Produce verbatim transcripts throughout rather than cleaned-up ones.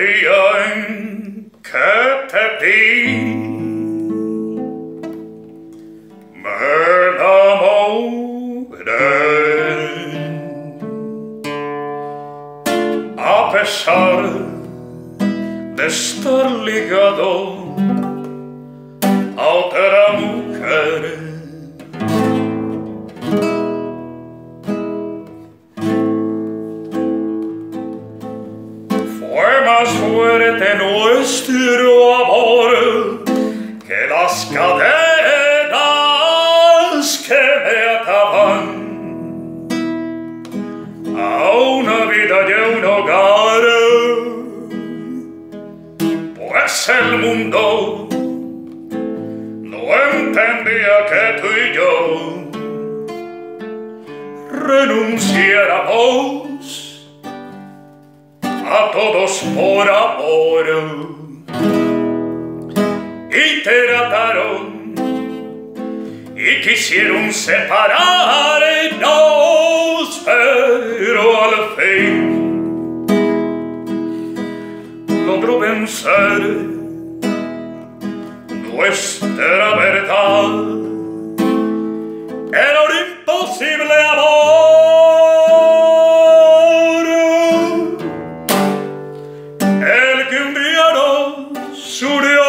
día en que te vi, me enamoré. A pesar de estar ligado a otra mujer, fue más fuerte nuestro amor que las cadenas que me ataban a una vida y a un hogar, pues el mundo no entendía que tú y yo renunciáramos a todos por amor, y trataron y quisieron separarnos, pero al fin logró vencer nuestra verdad. Era un imposible amor, el que un día nos unió.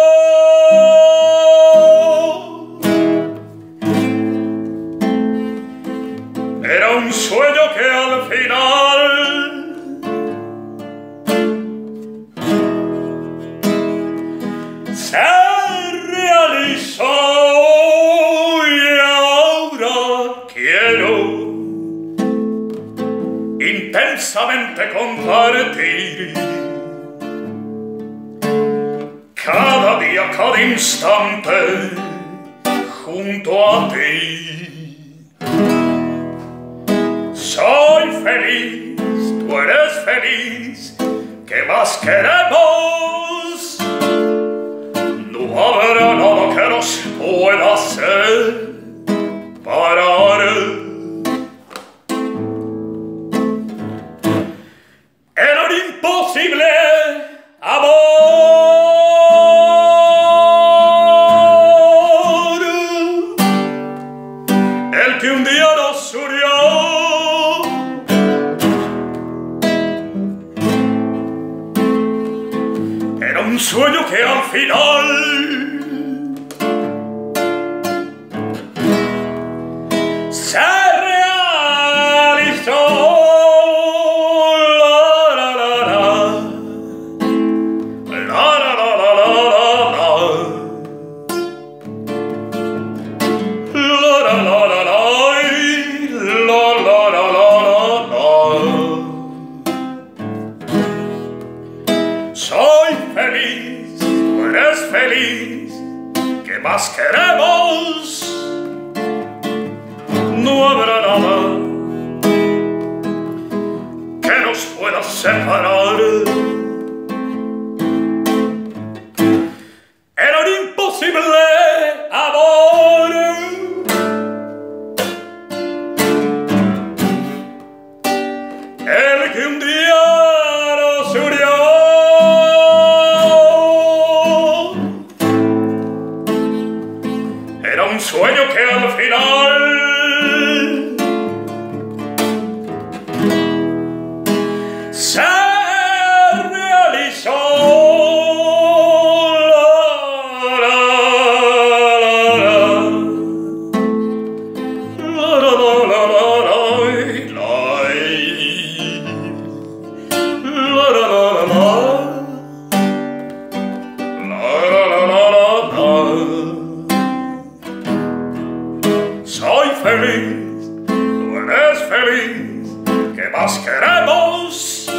Era un sueño que al final se realizó, y ahora quiero intensamente compartir cada día, cada instante junto a ti. Soy feliz, tú eres feliz, ¿qué más queremos? No habrá nada que nos pueda separar. Era un imposible amor, el que un día nos unió. Era un sueño que al final se realizó. La, la, la, la. La, la, la, la, la, la. La, la, la, la, la. La, la, la, la, la. Soy feliz, tú eres feliz, ¿qué más queremos? No habrá nada que nos pueda separar. Era un imposible amor, el que un día nos unió. Era un sueño que al final se realizó. La, la, la, la, la, la, la, la, la, la, la, soy feliz, tú eres feliz, ¿qué más queremos?